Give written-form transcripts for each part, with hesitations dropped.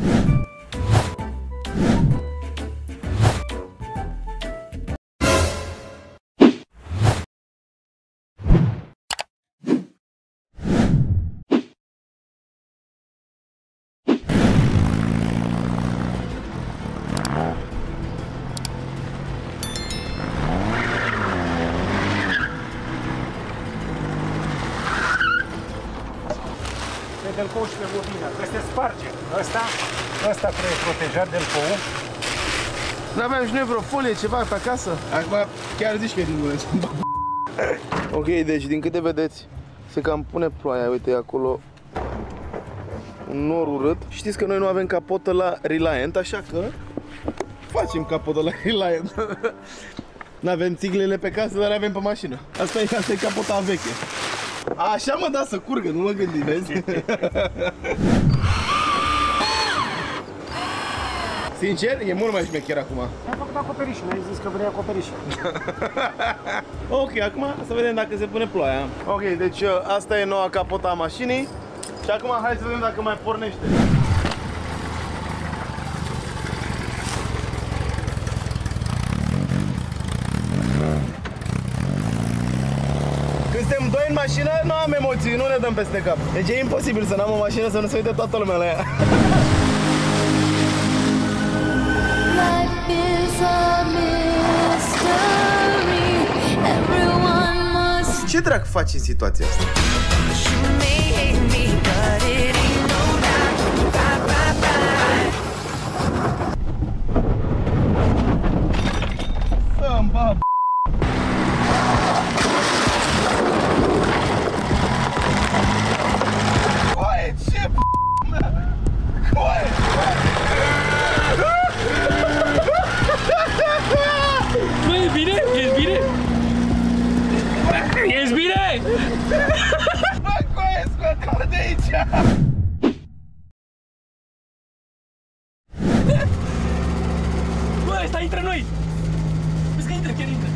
Delcou și pe bobină, că se sparge. Ăsta trebuie protejat Delcou. Nu aveam și noi vreo folie, ceva pe acasă? Acum chiar zici că e din gură. Ok, deci din câte vedeți, se cam pune ploaia, uite acolo un nor urât. Știți că noi nu avem capotă la Reliant, așa că facem capotă la Reliant. Nu avem țiglele pe casă, dar le avem pe mașină. Asta e capota veche. Așa mă, da, să curgă, nu mă gândi, vezi? Sincer, e mult mai șmecher acum. Am făcut acoperiș, mi-ai zis că vrei acoperiș. Ok, acum să vedem dacă se pune ploaia. Ok, deci asta e noua capota a mașinii. Și acum hai să vedem dacă mai pornește. Când suntem doi în mașină, nu am emoții, nu ne dăm peste cap. Deci e imposibil să n-am o mașină să nu se uite toată lumea la ea. Ce drac faci în situația asta? Să-mi bab. Coaie, ce mea? Coaie! Bă, e bine? Ești bine? Ești bine? Bă, coaie, scoate-mă de aici! Bă, ăsta intră noi! Vezi că intră, chiar intră!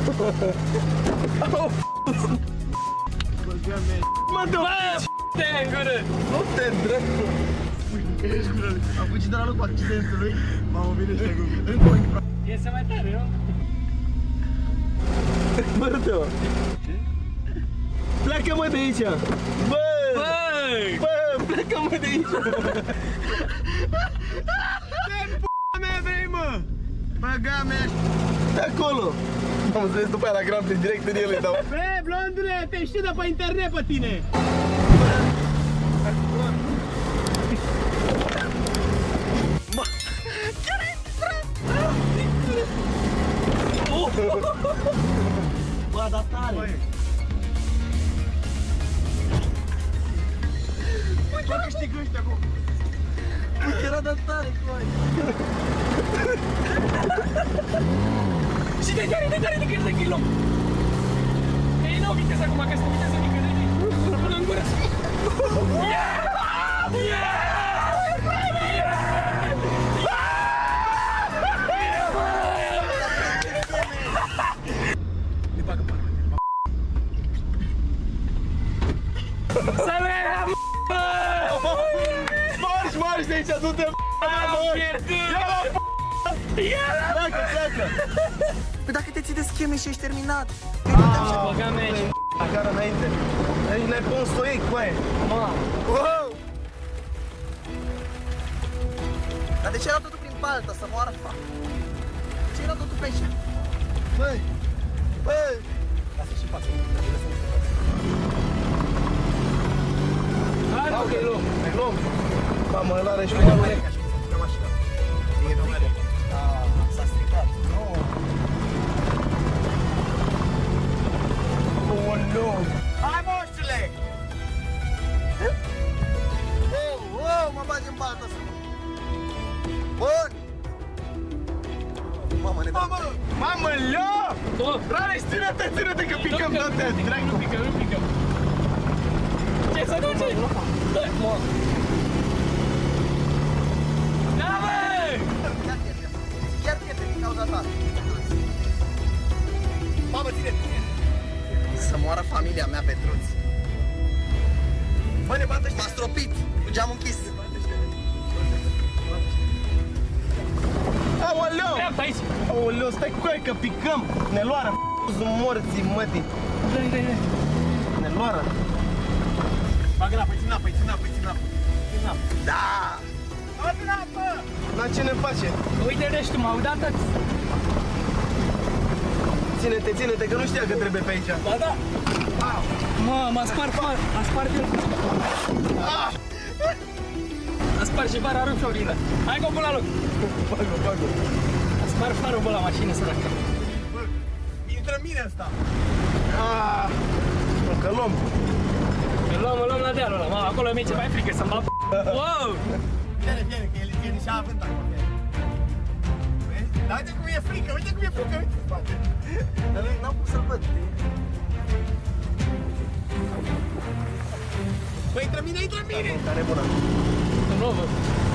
Mă, dă-o! Te-ai în gură! Nu te dracu! Ești gură. Am fugit de la locul accidentului. Mamă, vine ăștia cu... E să mai tare, nu? Bă, dă-o! Pleacă-mă de aici! Bă! Băi! Bă, pleacă-mă de aici! Ce p***a mea vrei, mă? Băga mea! De acolo! Am înțeles după aia la Grand Prix, direct în ele dau. Bă, blondule, te știu de pe internet pe tine! Bă, dar tare! Bă, câștigă ăștia acum! Era de tare, coi! Și de tare, de kilo! Ei, n-au viteză acum, că este viteză mică, de până în gură! Să mergem, bă! Marș de aici, du-te, Am pierdut! pleacă, pleacă! Păi dacă te ții de scheme și ești terminat! Băga mea și... La cara înainte. Aici ne pun stoic, băi! Wow! Dar de ce era totul prin paltă, să moară fa? De ce era totul pe aici? Băi! Băi! Lasă și față. Hai, Ok, luăm, ne luăm. Mamă, ăla are și E un frică. S-a stricat. Oh, nu! Hai, moșule! Oh, mă bagi în baltă să... Bun! Mamă, ne dă... Mamă, leo! Oh. Rareș, ține-te, că picăm toate! Nu picăm. Ce să duce? Da, mă! Da, bă! Chiar pierde din cauza ta. Mamă, ține! Să moară familia mea, Petruț. Bă, ne bată ăștia. M-a stropit, cu geamul închis. Aoleu, stai cu aia că picăm. Neloară, morții, mătii. Neloară. Bagă înapoi, țin înapoi, țin înapoi, țin înapoi. Țin înapoi. Da! Bagă în apă! Dar ce ne face? Uite, deci tu m-au dat atât. Ține-te, ține-te, că nu știa că trebuie pe aici. Ba da. Mă, m-a spart far, a spart el. A spart și bara, rup și oglinda. Hai că o pun la loc. Bagă. A spart farul bă la mașină, săracă. Bă, intră în mine ăsta. Că luăm. Îl luăm la dealul ăla, mă, acolo mi-e ce mai frică să-mi bat. Wow! Viene, că el e și avânt acolo. Vezi? Dar uite cum e frică, uite cum e frică, uite în spate. Dar n-am cum să-l văd. Bă, intră în mine, intră în mine! Care bună. Nu văd.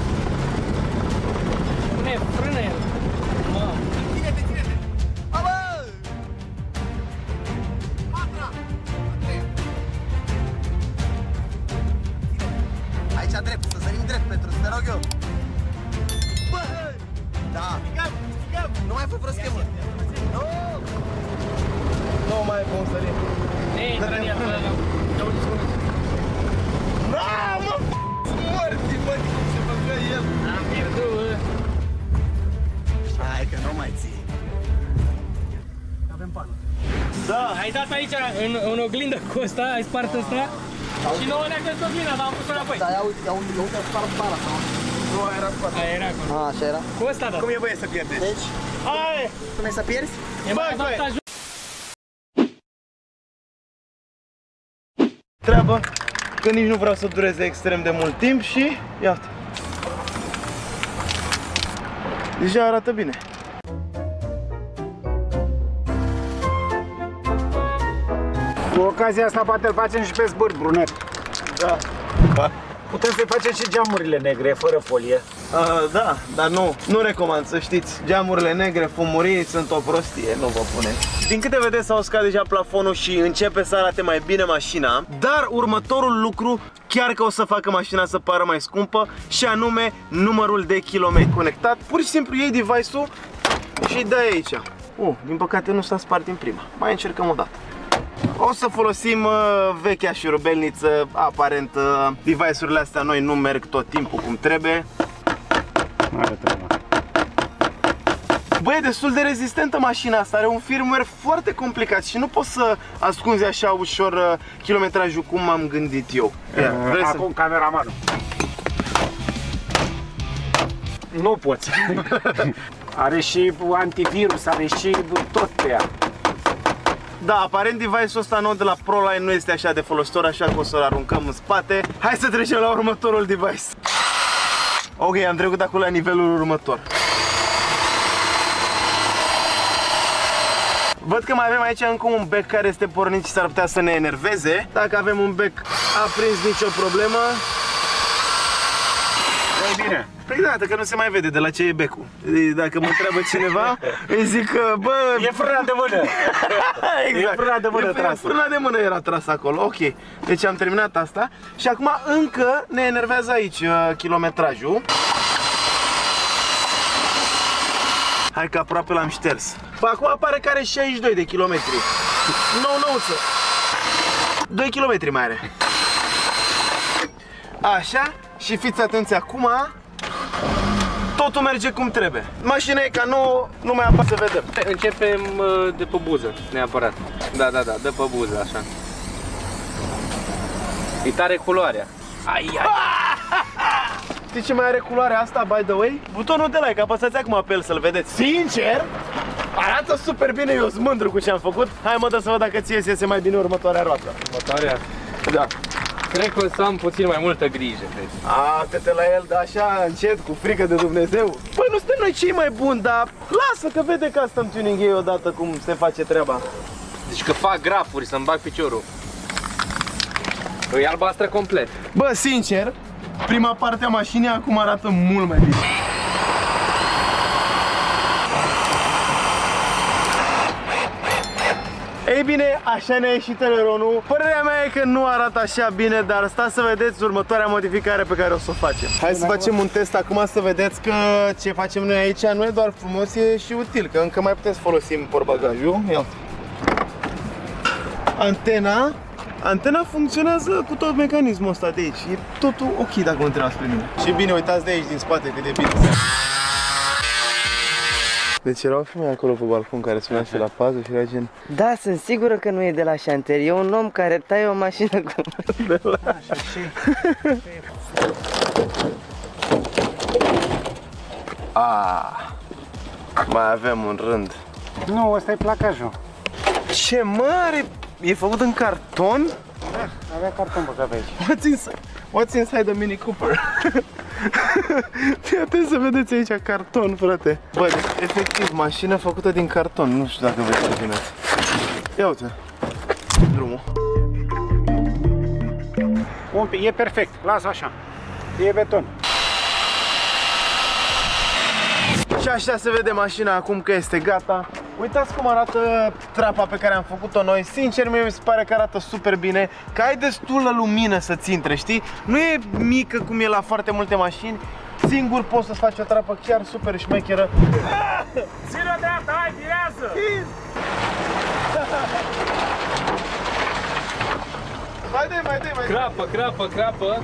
Pune frână el. Mamă. Ține-te, ține-te! A, bă! Patra! A treia. Aici drept, să sărim drept, Petru, te rog eu. Bă! Da. Strigăm, strigăm! Nu mai fă vreo schemă. Nu! Nu mai e cum să le. Ei, intră în el, bă, ia uite cum e. Da, mă, morții, mă, cum se băgă el. Am pierdut, bă. Hai că nu mai ții. Avem pană. Da. Ai dat aici în oglindă cu ăsta, ai spart ăsta. Și nouă ne-a găsit oglinda, dar am pus-o înapoi. Da, ia uite, spart bara. Nu, era spate. Aia era acolo. A, așa era. Cu ăsta, da. Cum e băie să pierdeți? Deci, Hai! cum e să pierzi? E mai băi. avantajul. Treabă că nici nu vreau să dureze extrem de mult timp și iată. Deja arată bine. Cu ocazia asta poate îl facem și pe zbâr, brunet. Da. Putem să-i facem și geamurile negre, fără folie. Da, dar nu recomand să știți. Geamurile negre, fumurii sunt o prostie, nu vă puneți. Din câte vedeți s-a uscat deja plafonul și începe să arate mai bine mașina. Dar următorul lucru chiar că o să facă mașina să pară mai scumpă și anume numărul de kilometri conectat. Pur și simplu iei device-ul și îi dai aici. Din păcate nu s-a spart în prima. Mai încercăm o dată. O să folosim vechea șurubelniță, aparent device-urile astea noi nu merg tot timpul cum trebuie. Are treaba. Băi, e destul de rezistentă mașina asta, are un firmware foarte complicat și nu poți să ascunzi așa ușor kilometrajul cum m-am gândit eu. Acum cameramanul. Nu poți. Are și antivirus, are și tot pe ea. Da, aparent device-ul ăsta nou de la ProLine nu este așa de folositor, așa că o să-l aruncăm în spate. Hai să trecem la următorul device. Ok, am trecut acolo la nivelul următor. Văd că mai avem aici încă un bec care este pornit și s-ar putea să ne enerveze. Dacă avem un bec aprins, nicio problemă. E bine. Păi da, că nu se mai vede de la ce e becul. Dacă mă întreabă cineva, îi zic că, bă... E frâna de mână. Exact. E frâna de mână trasă. Frâna de mână era trasă acolo, ok. Deci am terminat asta. Și acum încă ne enervează aici kilometrajul. Hai că aproape l-am șters. Păi acum apare că are 62 de kilometri. Nou-nouță. 2 kilometri mai are. Așa, și fiți atenți acum. Totul merge cum trebuie. Mașina e ca nouă, nu mai apar să vedem. Începem de pe buză, neapărat. Da, de pe buză, așa. E tare culoarea. Ai. Știi ce mai are culoarea asta, by the way? Butonul de like, apăsați acum pe el să-l vedeți. Sincer, arată super bine, eu sunt mândru cu ce am făcut. Hai mă, dă să văd dacă ție iese mai bine următoarea roată. Următoarea? Da. Cred că o să am puțin mai multă grijă, cred. Te la el, dar așa, încet, cu frică de Dumnezeu. Păi nu suntem noi cei mai buni, dar lasă că vede custom tuning ei odată cum se face treaba. Deci că fac grafuri să-mi bag piciorul. E albastră complet. Bă, sincer, prima parte a mașinii acum arată mult mai bine. Ei bine, așa ne-a ieșit eleronul. Părerea mea e că nu arată așa bine, dar stați să vedeți următoarea modificare pe care o să o facem. Hai să facem un test acum să vedeți că ce facem noi aici nu e doar frumos, e și util, că încă mai putem să folosim portbagajul. Ia. Antena funcționează cu tot mecanismul ăsta de aici. E totul ok dacă nu trebuie spre mine. Și bine, uitați de aici din spate cât de bine. Deci era o femeie acolo pe balcon care spunea și la pază și era gen... Da, sunt sigură că nu e de la șantier, e un om care taie o mașină cu... De la... Așa și... Mai avem un rând. Nu, ăsta e placajul. Ce mare! E făcut în carton? Da, avea carton băgat aici. What's inside the Mini Cooper? Fii atent să vedeți aici carton, frate. Bă, deci, efectiv, mașină făcută din carton. Nu știu dacă veți să vedeți. Ia uite. Drumul. Un pic, e perfect, lasă așa. E beton. Și așa se vede mașina acum că este gata. Uitați cum arată trapa pe care am făcut-o noi. Sincer, mie mi se pare că arată super bine, că ai destulă lumină să-ți intre, știi? Nu e mică cum e la foarte multe mașini. Singur poți să-ți faci o trapă chiar super șmecheră. Ține-o dreapta, hai, virează! Mai dai. Crapă.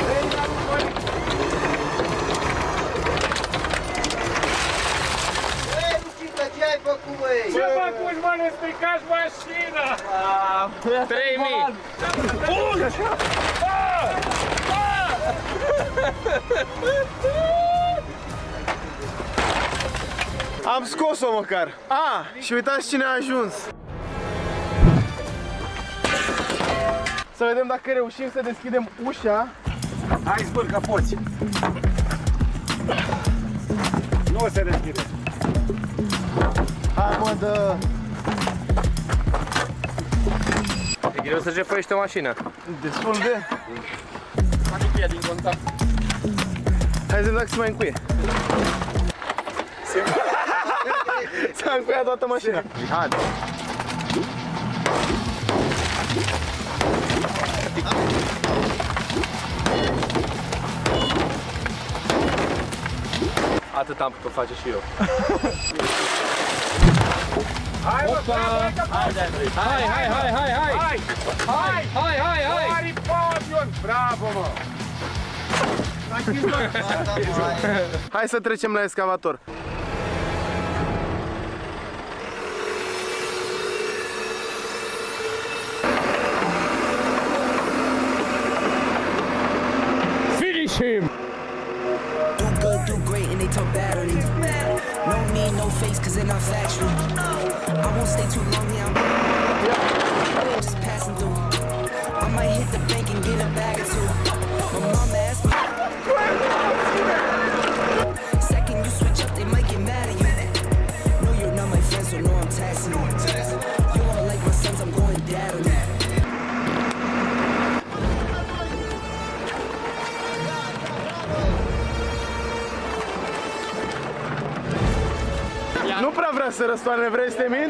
Ce ai făcut, băi? Ce faci, mă, ne stricați mașina? 3000. Am scos-o măcar. Și uitați cine a ajuns. Să vedem dacă reușim să deschidem ușa. Hai, zbâr, că poți. Nu se deschide. Hai, mă, dă. E greu să jefuiești o mașină. Destul de. Am încuiat din contact. Hai să vedem dacă se mai încuie. S-a încuiat toată mașina. Hai. Atât am putut face și eu. Hai, mă, Hai! Mari podion! Bravo, mă! Hai să trecem la excavator. Finish him! Do good, do great, and they talk bad on you. No need, no face, cause they're not factual. I won't stay too long here, I'm just passing through. I might hit the bank and get a bag or two. My mama asked me. Second you switch up, they might get mad at you. No, you're not my friend, so no, I'm taxing you. You all like my sons, I'm going dad on you. Nu prea vrea să răstoarne, vrei să te mint?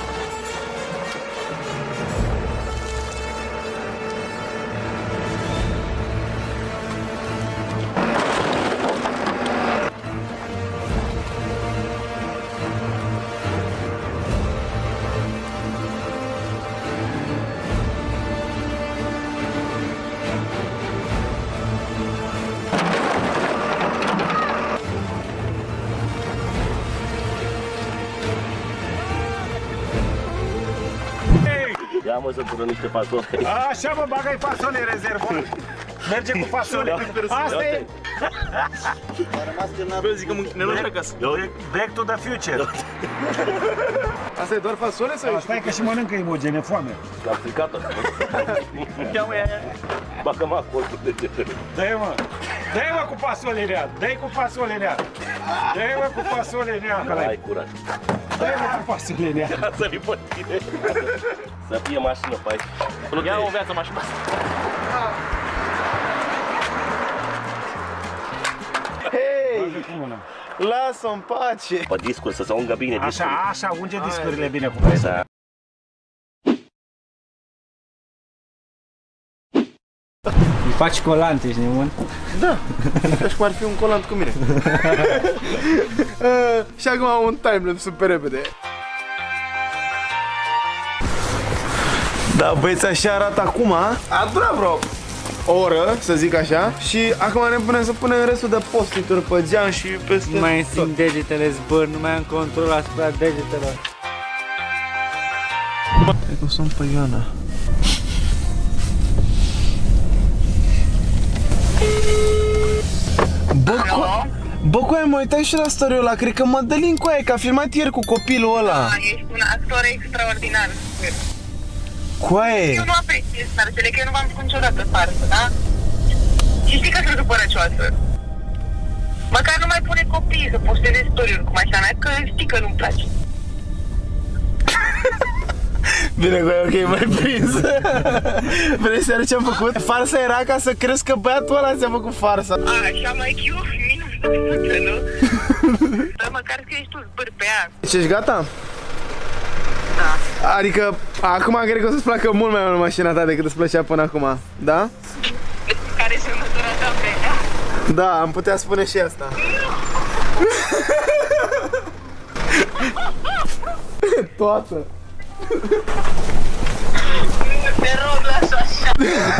Ia mă să pură niște fasole. Așa, mă, bagă-i fasole în rezervor. Merge cu fasole. Asta e. Bă, zic că ne luăm acasă. Back to the future. Asta e doar fasole sau Stai că și mănâncă imogene, foame. L-am stricat-o. Ia mă, ia. Bagă-mă acolo. Dă-i, mă. Dă-i, mă, cu fasolea. Dă-i cu fasolea. Dă-i, mă, cu fasolea. Ai curaj. Dă-i, mă, cu fasolea. Să-i pe tine. Să fie mașină pe aici. Ia o viață mașină. Hei! Lasă-o în pace! Pe discuri, să se ungă bine discurile. Așa, unge discurile bine cu Așa. Faci colant, ești nebun? Da, ca și cum ar fi un colant cu mine. Și acum am un timelapse super repede. Da, băieți, așa arată acum. A durat vreo o oră, să zic așa. Și acum ne punem să punem restul de postituri pe geam și peste Nu mai tot. simt degetele zbăr, nu mai am control asupra degetelor. Cred că o sun pe Ioana. Bă, cu aia mă uitai și la story-ul ăla, cred că Mădălin cu aia, că a filmat ieri cu copilul ăla. Ești un actor extraordinar. Cu aia. Eu nu apreciez farsele, că eu nu v-am făcut niciodată farsă, da? Și știi că sunt supărăcioasă. Măcar nu mai pune copii să posteze story-uri cu mașina mea, că știi că nu-mi place. Bine, cu aia, ok, mai prins. Vrei să arăt ce-am făcut? Farsa era ca să crezi că băiatul ăla ți-a făcut farsa. Așa mai cute, minunată, nu? Dar măcar că ești tu zbâr pe ea. Deci ești gata? Da. Adică, acum cred că o să-ți placă mult mai mult mașina ta decât îți plăcea până acum, da? Care este următoarea ta pe ea? Da, am putea spune și asta. Toată. Te rog, lasă așa.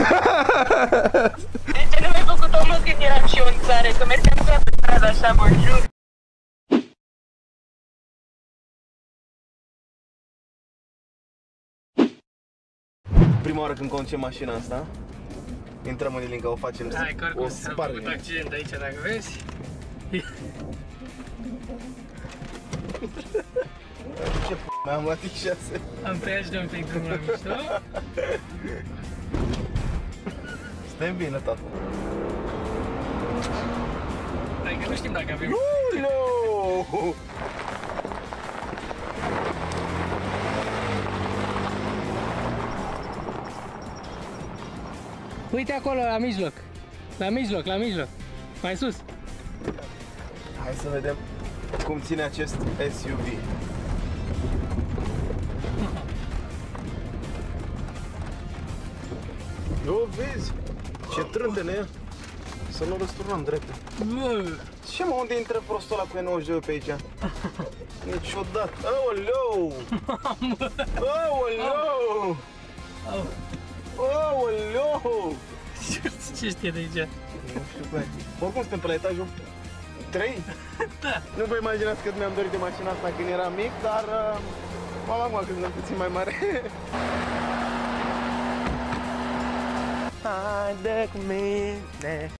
De ce nu mi-ai făcut-o, mă, când eram și eu în țară? Că mergeam pe stradă așa, mă jur. Prima oară când conducem mașina asta, intrăm în Ilinca, o facem, Hai, că o oricum s-a făcut spargem. accident aici, dacă vezi. Ce p***, mi-am luat X6. Am tăiat și de un pic drumul la mișto. Stai bine, tată. Adică nu știm dacă avem... No! Uite acolo, la mijloc. La mijloc, la mijloc. Mai sus. Hai să vedem cum ține acest SUV. Eu vezi ce trântene e. Să nu răsturnăm drepte. Ce mă, unde intră prostul ăla cu E92 pe aici? Niciodată. Aoleu! Aoleu! Aoleu! Ce știe de aici? Nu știu cum e. Oricum suntem pe la etajul 3? Da. Nu vă imaginați cât mi-am dorit de mașina asta când eram mic, dar m-am acum când sunt puțin mai mare. Haide cu mine,